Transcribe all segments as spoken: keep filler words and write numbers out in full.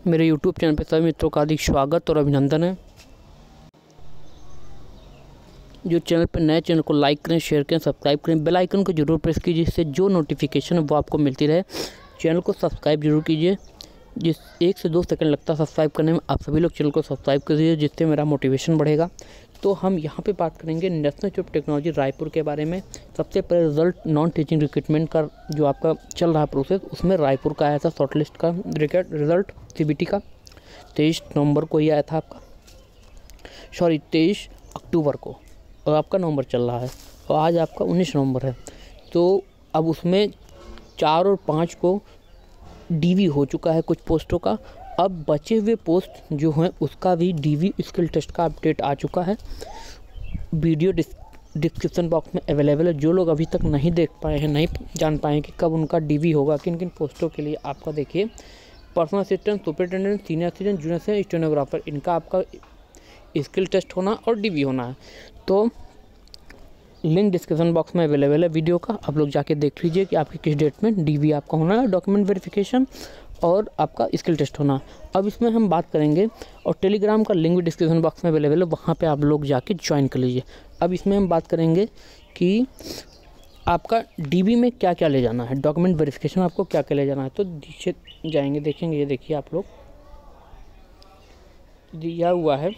मेरे YouTube channel पर सभी मित्रों का हार्दिक स्वागत और अभिनंदन है। जो चैनल पर नए चैनल को लाइक करें, शेयर करें, सब्सक्राइब करें, बेल आइकन को जरूर प्रेस कीजिए, जिससे जो नोटिफिकेशन है वो आपको मिलती रहे। चैनल को सब्सक्राइब जरूर कीजिए, जिस एक से दो सेकंड लगता है सब्सक्राइब करने में। आप सभी लोग चैनल को सब्सक्राइब कीजिए, जिससे मेरा मोटिवेशन बढ़ेगा। तो हम यहाँ पे बात करेंगे National Institute of Technology Raipur के बारे में। सबसे पहले रिजल्ट नॉन टीचिंग रिक्रूटमेंट का जो आपका चल रहा है प्रोसेस, उसमें रायपुर का आया था शॉर्टलिस्ट का रिजल्ट सीबीटी का तेईस नवंबर को ही आया था आपका, सॉरी तेईस अक्टूबर को, और आपका नवंबर चल रहा है और आज आपका उन्नीस नवंबर है। तो अब उसमें चार और पाँच को डीवी हो चुका है कुछ पोस्टों का। अब बचे हुए पोस्ट जो हैं उसका भी डीवी स्किल टेस्ट का अपडेट आ चुका है। वीडियो डिस्क्रिप्शन बॉक्स में अवेलेबल है। जो लोग अभी तक नहीं देख पाए हैं, नहीं जान पाए हैं कि कब उनका डीवी होगा, किन किन पोस्टों के लिए, आपका देखिए personal assistant, superintendent, senior assistant, junior assistant, stenographer, इनका आपका स्किल टेस्ट होना और डीवी होना है। तो लिंक डिस्क्रिप्शन बॉक्स में अवेलेबल है वीडियो का, आप लोग जाके देख लीजिए कि आपकी किस डेट में डीवी आपका होना है, डॉक्यूमेंट वेरिफिकेशन और आपका स्किल टेस्ट होना। अब इसमें हम बात करेंगे, और टेलीग्राम का लिंक भी डिस्क्रिप्शन बॉक्स में अवेलेबल है, वहाँ पे आप लोग जाके ज्वाइन कर लीजिए। अब इसमें हम बात करेंगे कि आपका डीवी में क्या क्या ले जाना है, डॉक्यूमेंट वेरिफिकेशन आपको क्या क्या ले जाना है। तो नीचे जाएंगे, देखेंगे, ये देखिए आप लोग दिया हुआ है,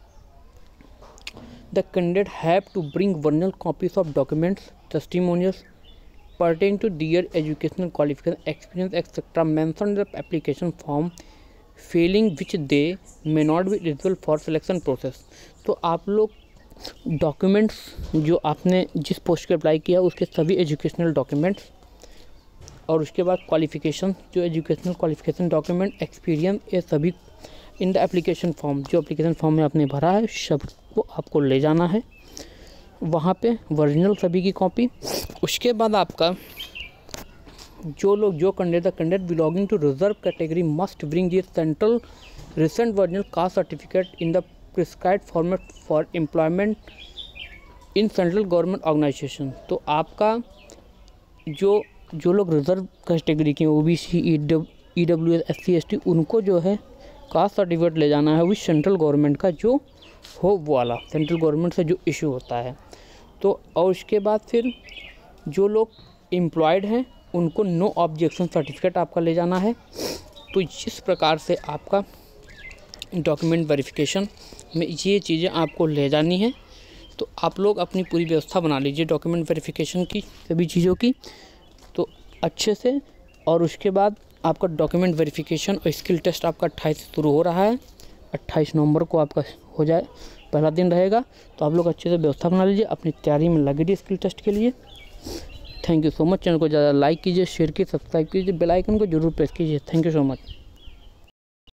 The candidate have to bring original copies of documents, testimonials pertaining to their educational qualification, experience, et cetera mentioned in the application form, failing which they may not be eligible for selection process। तो आप लोग documents जो आपने जिस post के apply किया उसके सभी एजुकेशनल डॉक्यूमेंट्स, और उसके बाद क्वालिफिकेशन, जो एजुकेशनल क्वालिफिकेशन डॉक्यूमेंट, एक्सपीरियंस, ये सभी इन द एप्लीकेशन फॉर्म, जो एप्लीकेशन फॉर्म में आपने भरा है सबको आपको ले जाना है वहाँ पे, ओरिजिनल सभी की कॉपी। उसके बाद आपका जो लोग जो candidate candidate belonging to reserve category must bring this central recent original caste certificate in the prescribed format for employment in central government organisation. तो आपका जो जो लोग रिजर्व कैटेगरी के, OBC, E W S, S C, S T, उनको जो है caste certificate ले जाना है, वो सेंट्रल गवर्नमेंट का जो हो वो वाला, सेंट्रल गवर्नमेंट से जो इशू होता है। तो और उसके बाद फिर जो लोग एम्प्लॉयड हैं उनको नो ऑब्जेक्शन सर्टिफिकेट आपका ले जाना है। तो इस प्रकार से आपका डॉक्यूमेंट वेरिफिकेशन में ये चीज़ें आपको ले जानी है। तो आप लोग अपनी पूरी व्यवस्था बना लीजिए डॉक्यूमेंट वेरिफिकेशन की, सभी चीज़ों की, तो अच्छे से। और उसके बाद आपका डॉक्यूमेंट वेरिफिकेशन और स्किल टेस्ट आपका अट्ठाईस से शुरू हो रहा है, अट्ठाईस नवंबर को आपका हो जाए, पहला दिन रहेगा। तो आप लोग अच्छे से व्यवस्था बना लीजिए, अपनी तैयारी में लगे रहिए स्किल टेस्ट के लिए। Thank you so much. Channel को ज़्यादा लाइक कीजिए, शेयर कीजिए, सब्सक्राइब कीजिए, बेल आइकन को जरूर प्रेस कीजिए। Thank you so much.